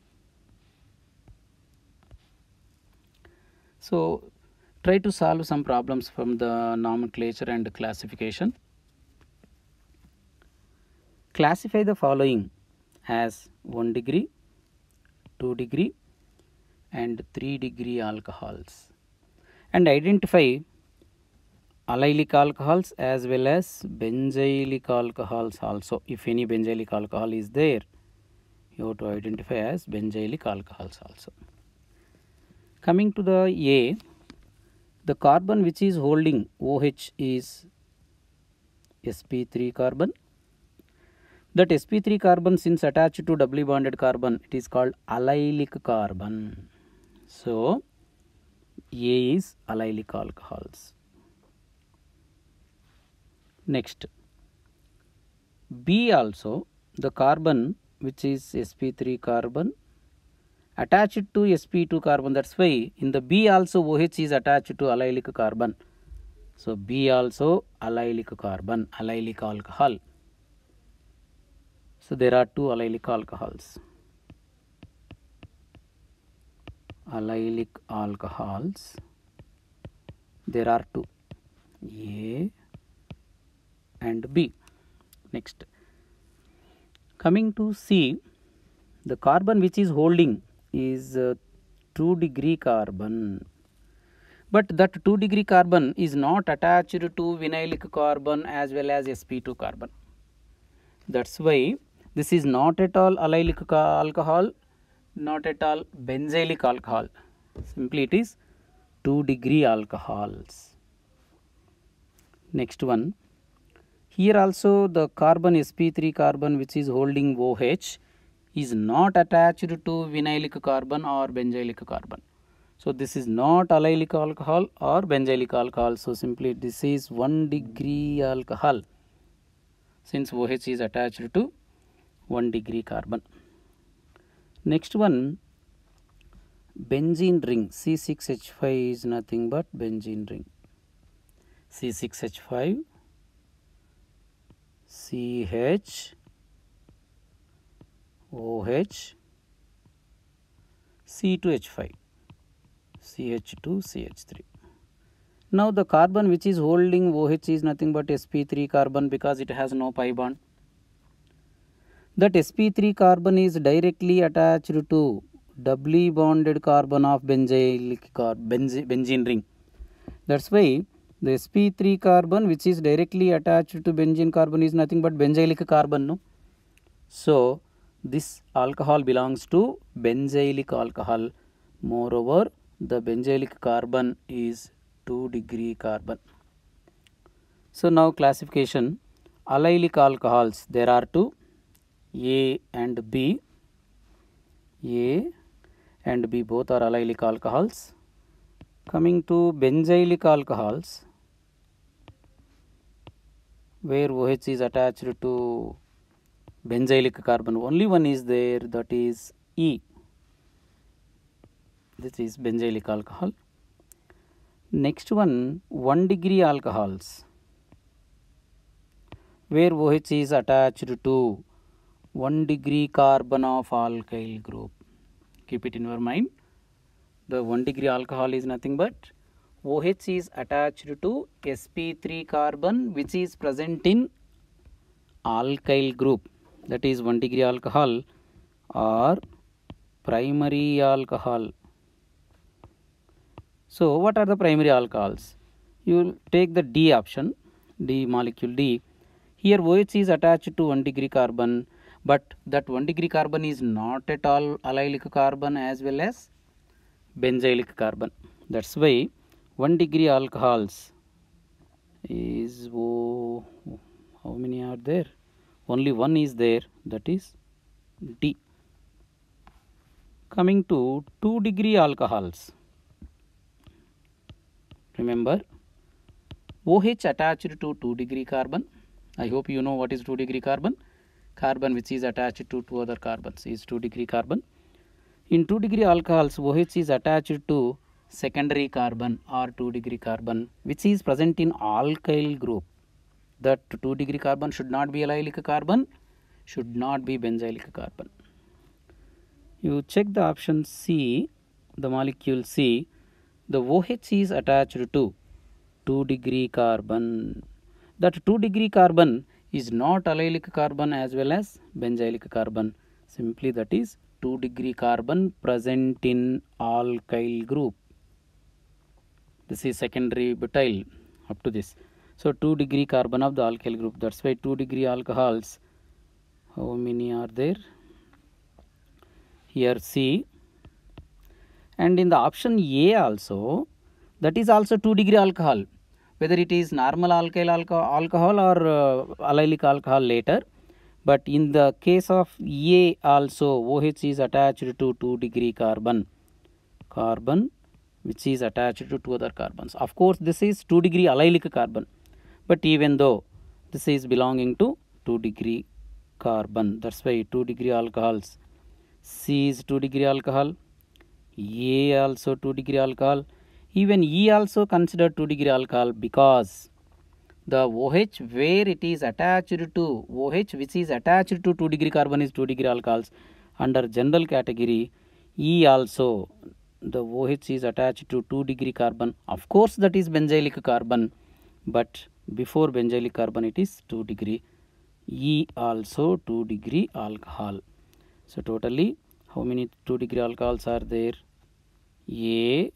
So try to solve some problems from the nomenclature and classification. Classify the following as 1 degree, 2 degree and 3 degree alcohols, and identify allylic alcohols as well as benzylic alcohols also. If any benzylic alcohol is there, you have to identify as benzylic alcohols also. Coming to the A, the carbon which is holding OH is sp3 carbon. That sp3 carbon, since attached to doubly bonded carbon, it is called allylic carbon. So A is allylic alcohols. Next, B also, the carbon which is sp3 carbon attached to sp2 carbon. That's why in the B also OH is attached to allylic carbon. So B also allylic carbon, allylic alcohol. So there are two allylic alcohols. Allylic alcohols, there are two, A and B. Next, coming to C, the carbon which is holding is 2 degree carbon, but that 2 degree carbon is not attached to vinylic carbon as well as sp2 carbon. That's why this is not at all allylic alcohol, not at all benzylic alcohol. Simply it is 2 degree alcohols. Next one, here also the carbon sp3 carbon which is holding OH is not attached to vinylic carbon or benzylic carbon. So this is not allylic alcohol or benzylic alcohol. So simply this is 1 degree alcohol, since OH is attached to 1 degree carbon. Next one, benzene ring, C6H5 is nothing but benzene ring. C6H5, CH, OH, C2H5, CH2, CH3. Now the carbon which is holding OH is nothing but sp3 carbon, because it has no pi bond. That sp3 carbon is directly attached to doubly bonded carbon of benzene ring. That's why the sp3 carbon which is directly attached to benzene carbon is nothing but benzylic carbon. No? So this alcohol belongs to benzylic alcohol. Moreover, the benzylic carbon is 2 degree carbon. So now classification, allylic alcohols, there are two, A and B. A and B both are allylic alcohols. Coming to benzylic alcohols, where OH is attached to benzylic carbon, only one is there, that is E. This is benzylic alcohol. Next one, 1 degree alcohols, where OH is attached to 1 degree carbon of alkyl group. Keep it in your mind. The 1 degree alcohol is nothing but OH is attached to sp3 carbon which is present in alkyl group. That is 1 degree alcohol or primary alcohol. So what are the primary alcohols? You will take the D option, D molecule D. Here OH is attached to 1 degree carbon, but that 1 degree carbon is not at all allylic carbon as well as benzylic carbon. That's why 1 degree alcohols is how many are there? Only one is there, that is D. Coming to 2 degree alcohols. Remember, OH attached to 2 degree carbon. I hope you know what is 2 degree carbon. Carbon which is attached to two other carbons is 2 degree carbon. In 2 degree alcohols, OH is attached to secondary carbon or 2 degree carbon which is present in alkyl group. That 2 degree carbon should not be allylic carbon, should not be benzylic carbon. You check the option C, the molecule C, the OH is attached to 2 degree carbon. That 2 degree carbon is not allylic carbon as well as benzylic carbon. Simply that is 2 degree carbon present in alkyl group. This is secondary butyl up to this. So 2 degree carbon of the alkyl group. That's why 2 degree alcohols, how many are there? Here C, and in the option A also, that is also 2 degree alcohol, whether it is normal alkyl alcohol or allylic alcohol later. But in the case of A also, OH is attached to 2 degree carbon which is attached to two other carbons. Of course, this is 2 degree allylic carbon, but even though this is belonging to 2 degree carbon, that's why 2 degree alcohols. C is 2 degree alcohol, A also 2 degree alcohol, even E also considered 2 degree alcohol because the OH where it is attached to, OH which is attached to 2 degree carbon is 2 degree alcohols. Under general category, E also, the OH is attached to 2 degree carbon. Of course, that is benzylic carbon, but before benzylic carbon it is 2 degree. E also 2 degree alcohol. So totally how many 2 degree alcohols are there? A,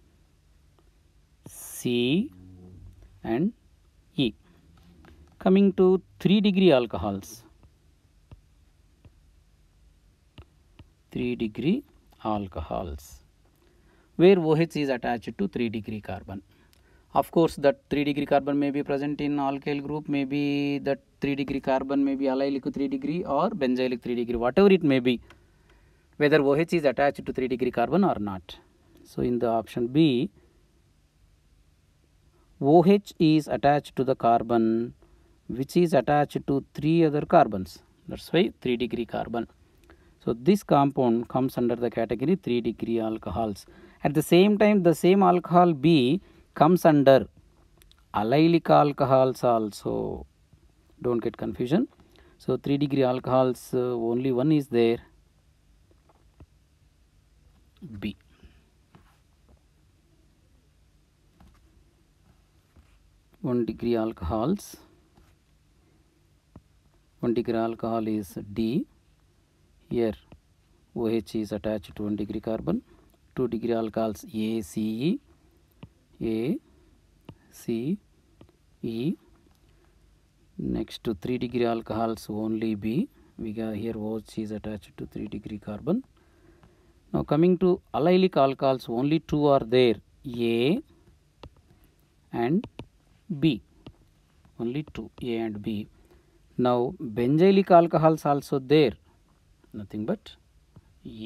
C and E. Coming to 3 degree alcohols. 3 degree alcohols where OH is attached to 3 degree carbon. Of course, that 3 degree carbon may be present in alkyl group, maybe that 3 degree carbon may be allylic 3 degree or benzylic 3 degree, whatever it may be, whether OH is attached to 3 degree carbon or not. So in the option B, OH is attached to the carbon which is attached to 3 other carbons. That's why 3 degree carbon. So this compound comes under the category 3 degree alcohols. At the same time, the same alcohol B comes under allylic alcohols also. Don't get confusion. So 3 degree alcohols, only one is there, B. One degree alcohols. 1 degree alcohol is D. Here OH is attached to 1 degree carbon. 2 degree alcohols ACE, A, C, E. Next to 3 degree alcohols only B. We got here OH is attached to 3 degree carbon. Now coming to allylic alcohols, only 2 are there, A and B. Only 2, A and B. Now benzylic alcohols also there, nothing but E.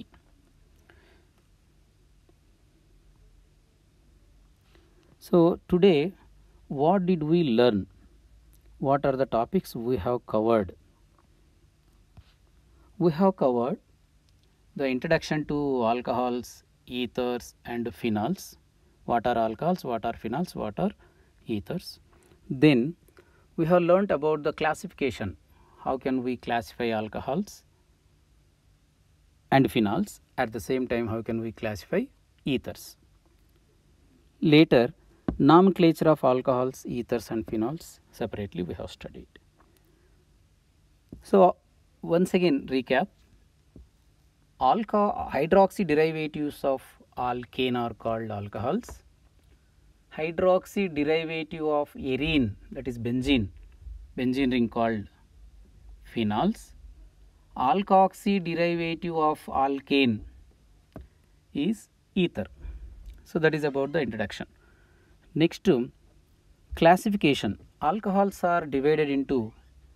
So today what did we learn? What are the topics we have covered? We have covered the introduction to alcohols, ethers and phenols. What are alcohols, what are phenols, what are ethers? Then we have learnt about the classification. How can we classify alcohols and phenols? At the same time, how can we classify ethers? Later, nomenclature of alcohols, ethers and phenols separately we have studied. So once again recap, hydroxy derivatives of alkane are called alcohols. Hydroxy derivative of arene, that is benzene ring, called phenols. alkoxy derivative of alkane is ether. So that is about the introduction. Next, classification. Alcohols are divided into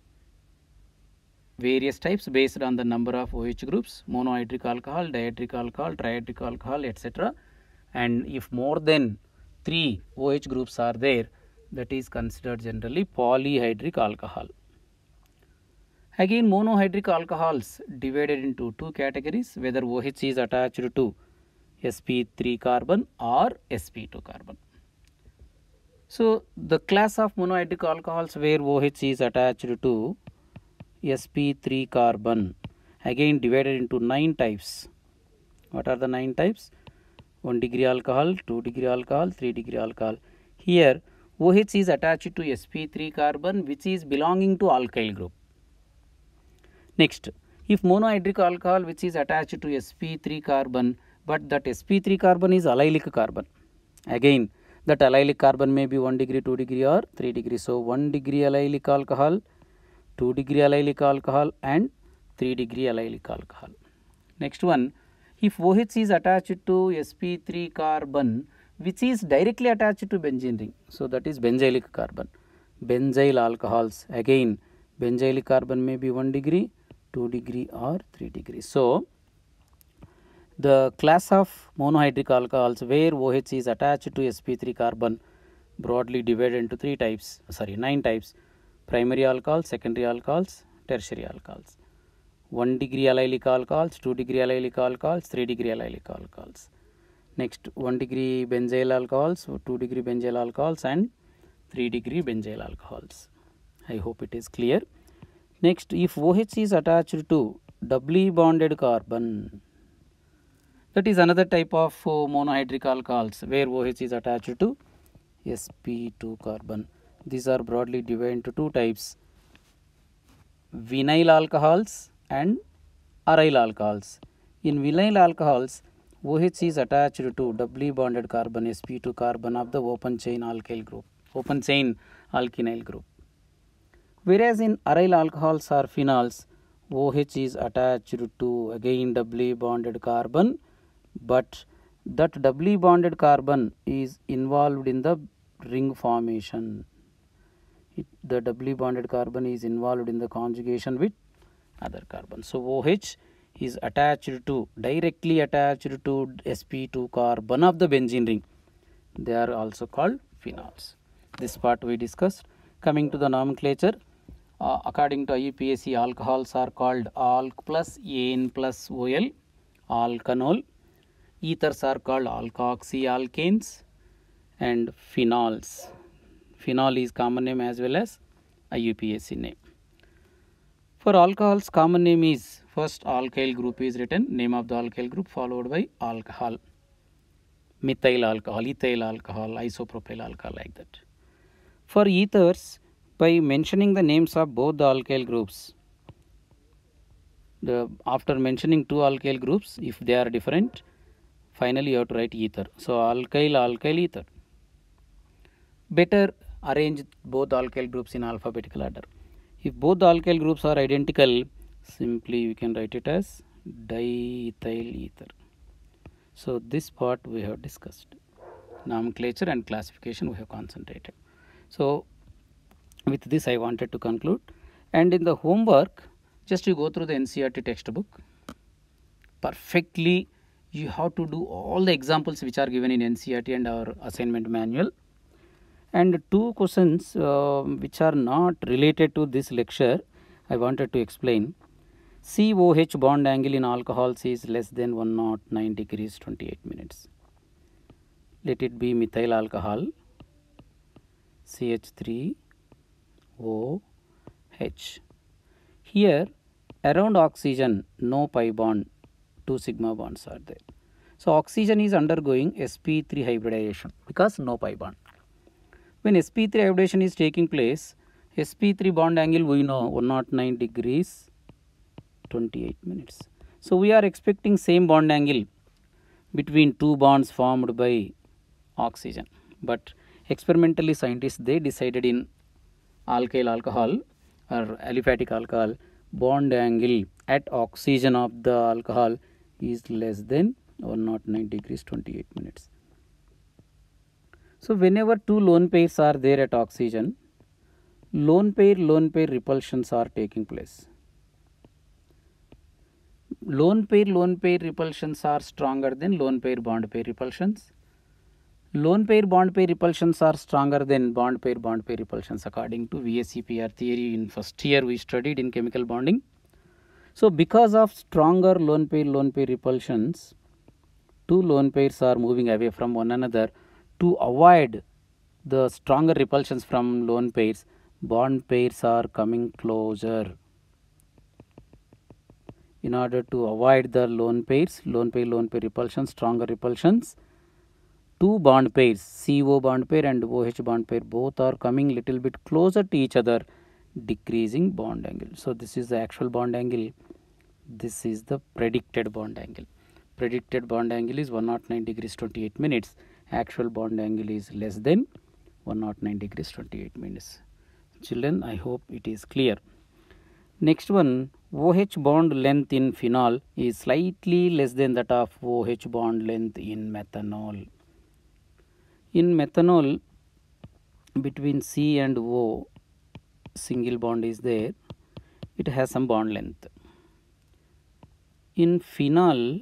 various types based on the number of OH groups: monohydric alcohol, dihydric alcohol, trihydric alcohol, etc. And if more than 3 OH groups are there, that is considered generally polyhydric alcohol. Again, monohydric alcohols divided into 2 categories, whether OH is attached to sp3 carbon or sp2 carbon. So the class of monohydric alcohols where OH is attached to sp3 carbon, again divided into 9 types. What are the 9 types? 1 degree alcohol, 2 degree alcohol, 3 degree alcohol. Here OH is attached to sp3 carbon, which is belonging to alkyl group. Next, if monohydric alcohol which is attached to sp3 carbon, but that sp3 carbon is allylic carbon, again that allylic carbon may be 1 degree, 2 degree or 3 degree. So 1 degree allylic alcohol, 2 degree allylic alcohol and 3 degree allylic alcohol. Next one, if OH is attached to sp3 carbon which is directly attached to benzene ring, so that is benzylic carbon. Benzyl alcohols, again benzylic carbon may be 1 degree, 2 degree or 3 degree. So the class of monohydric alcohols where OH is attached to sp3 carbon broadly divided into 9 types: primary alcohols, secondary alcohols, tertiary alcohols. 1 degree allylic alcohols, 2 degree allylic alcohols, 3 degree allylic alcohols. Next, 1 degree benzyl alcohols, 2 degree benzyl alcohols and 3 degree benzyl alcohols. I hope it is clear. Next, if OH is attached to doubly bonded carbon, that is another type of monohydric alcohols where OH is attached to sp2 carbon. These are broadly divided into 2 types: vinyl alcohols and aryl alcohols. In vinyl alcohols, OH is attached to doubly bonded carbon sp2 carbon of the open chain alkyl group, open chain alkenyl group. Whereas in aryl alcohols or phenols, OH is attached to again doubly bonded carbon, but that doubly bonded carbon is involved in the ring formation. The doubly bonded carbon is involved in the conjugation with other carbon. So OH is directly attached to sp2 carbon of the benzene ring. They are also called phenols. This part we discussed. Coming to the nomenclature, according to IUPAC, alcohols are called alk plus AN plus OL, alkanol. Ethers are called alkoxyalkanes and phenols. Phenol is common name as well as IUPAC name. For alcohols, common name is first alkyl group is written, name of the alkyl group, followed by alcohol, methyl alcohol, ethyl alcohol, isopropyl alcohol, like that. For ethers, by mentioning the names of both the alkyl groups, after mentioning 2 alkyl groups, if they are different, finally you have to write ether. So alkyl, alkyl, ether. Better arrange both alkyl groups in alphabetical order. If both the alkyl groups are identical, simply we can write it as diethyl ether. So this part we have discussed. Nomenclature and classification we have concentrated. So with this I wanted to conclude, and in the homework just you go through the NCERT textbook perfectly. You have to do all the examples which are given in NCERT and our assignment manual, and 2 questions which are not related to this lecture I wanted to explain. COH bond angle in alcohols is less than 109 degrees 28 minutes. Let it be methyl alcohol, CH3OH. Here around oxygen no pi bond, 2 sigma bonds are there. So oxygen is undergoing sp3 hybridization because no pi bond. When sp3 hybridization is taking place, sp3 bond angle we know 109 degrees 28 minutes. So we are expecting same bond angle between 2 bonds formed by oxygen, but experimentally scientists they decided in alkyl alcohol or aliphatic alcohol bond angle at oxygen of the alcohol is less than 109 degrees 28 minutes. So whenever two lone pairs are there at oxygen, lone pair repulsions are taking place. Lone pair repulsions are stronger than lone pair bond pair repulsions. Lone pair bond pair repulsions are stronger than bond pair repulsions according to VSEPR theory. In first year we studied in chemical bonding. So because of stronger lone pair repulsions, two lone pairs are moving away from one another. To avoid the stronger repulsions from lone pairs, bond pairs are coming closer. In order to avoid the lone pair repulsions, stronger repulsions, two bond pairs, CO bond pair and OH bond pair, both are coming little bit closer to each other, decreasing bond angle. So this is the actual bond angle. This is the predicted bond angle. Predicted bond angle is 109 degrees 28 minutes. Actual bond angle is less than 109 degrees 28 minutes. Children, I hope it is clear. Next one, OH bond length in phenol is slightly less than that of OH bond length in methanol. In methanol, between C and O, single bond is there. It has some bond length. In phenol,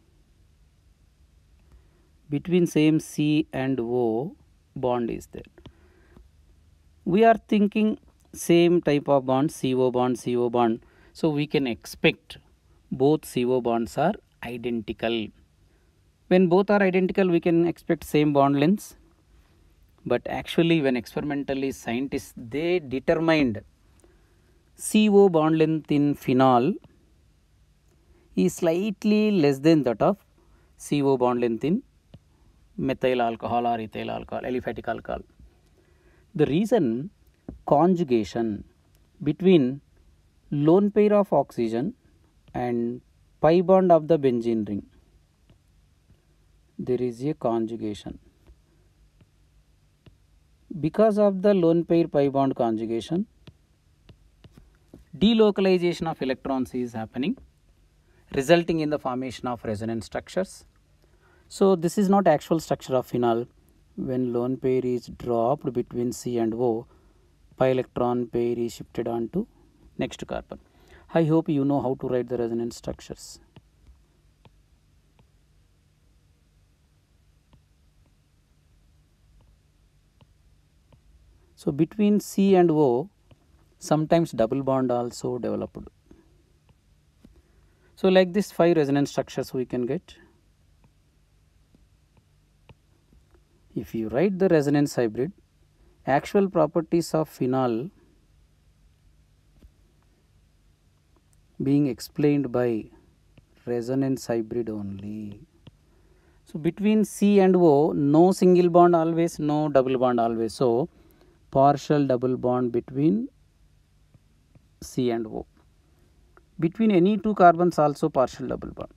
between same C and O, bond is there. We are thinking same type of bond, CO bond. So we can expect both CO bonds are identical. When both are identical, we can expect same bond lengths. But actually, when experimentally scientists, they determined CO bond length in phenol is slightly less than that of CO bond length in methyl alcohol or ethyl alcohol, aliphatic alcohol. The reason, conjugation between lone pair of oxygen and pi bond of the benzene ring. There is a conjugation. Because of the lone pair pi bond conjugation, delocalization of electrons is happening, resulting in the formation of resonance structures. So this is not actual structure of phenol. When lone pair is dropped between C and O, pi electron pair is shifted onto next carbon. I hope you know how to write the resonance structures. So between C and O, sometimes double bond also developed. So like this 5 resonance structures we can get. If you write the resonance hybrid, actual properties of phenol being explained by resonance hybrid only. So between C and O, no single bond always, no double bond always. So partial double bond between C and O. Between any two carbons also partial double bond.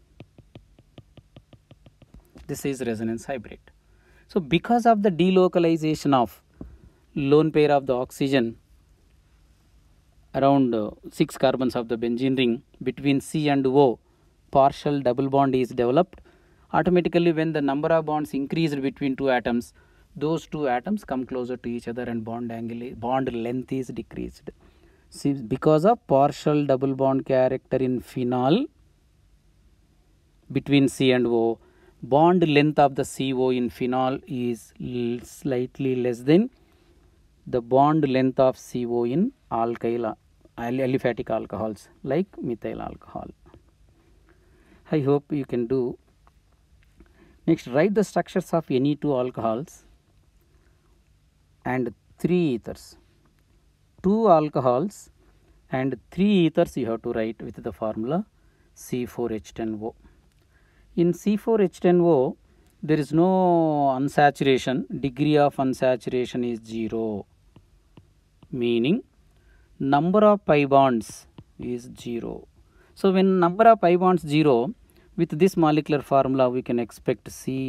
This is resonance hybrid. So because of the delocalization of lone pair of the oxygen around 6 carbons of the benzene ring, between C and O, partial double bond is developed. Automatically when the number of bonds increased between two atoms, those two atoms come closer to each other and bond length is decreased. See, because of partial double bond character in phenol between C and O, bond length of the CO in phenol is slightly less than the bond length of CO in aliphatic alcohols like methyl alcohol. I hope you can do. Next, write the structures of any two alcohols and 3 ethers. 2 alcohols and 3 ethers you have to write with the formula C4H10O. In C4H10O, there is no unsaturation, degree of unsaturation is 0, meaning number of pi bonds is 0. So when number of pi bonds 0, with this molecular formula we can expect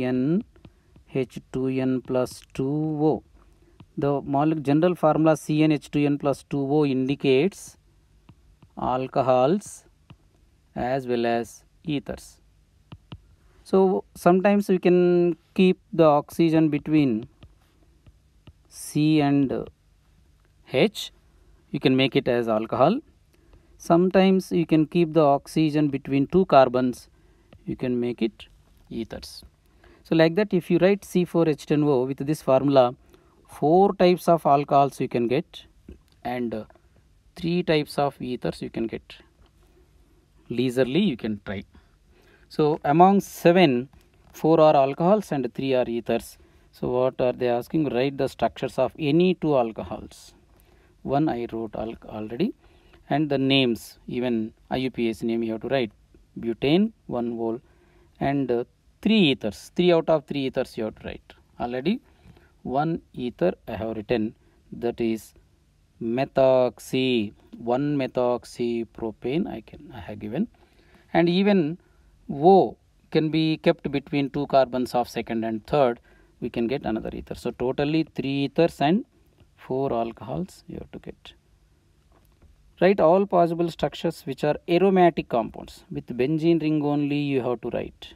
CnH2n plus 2O. The general formula CnH2n plus 2O indicates alcohols as well as ethers. So sometimes we can keep the oxygen between C and H, you can make it as alcohol. Sometimes you can keep the oxygen between two carbons, you can make it ethers. So like that, if you write C4H10O with this formula, 4 types of alcohols you can get and 3 types of ethers you can get. Leisurely you can try. So among 7, 4 are alcohols and 3 are ethers. So what are they asking? Write the structures of any 2 alcohols. One I wrote already, and the names, even IUPAC name you have to write. Butane 1 mole and 3 ethers. 3 out of 3 ethers you have to write. Already 1 ether I have written, that is methoxy, 1 methoxy propane I have given, and even O can be kept between 2 carbons of second and third, we can get another ether. So totally 3 ethers and 4 alcohols you have to get. Write all possible structures which are aromatic compounds. With benzene ring only you have to write,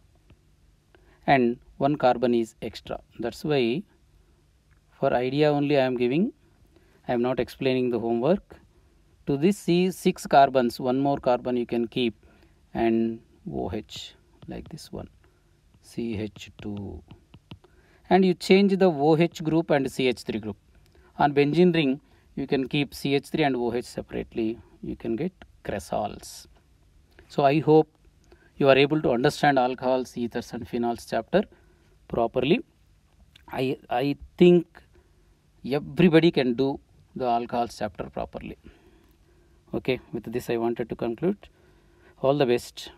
and 1 carbon is extra. That's why for idea only I am giving, I am not explaining the homework. To this C 6 carbons, 1 more carbon you can keep, and OH like this one, CH2, and you change the OH group and CH3 group. On benzene ring you can keep CH3 and OH separately, you can get cresols. So I hope you are able to understand alcohols, ethers and phenols chapter properly. I think everybody can do the alcohols chapter properly. Okay, with this I wanted to conclude. All the best.